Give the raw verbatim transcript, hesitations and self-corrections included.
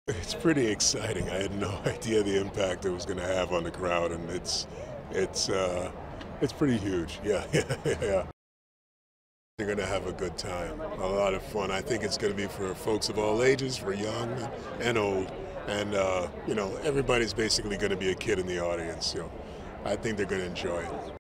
It's pretty exciting. I had no idea the impact it was going to have on the crowd, and it's it's uh, it's pretty huge. Yeah, yeah, yeah. They're going to have a good time, a lot of fun. I think it's going to be for folks of all ages, for young and old, and uh, you know, everybody's basically going to be a kid in the audience. So I think they're going to enjoy it.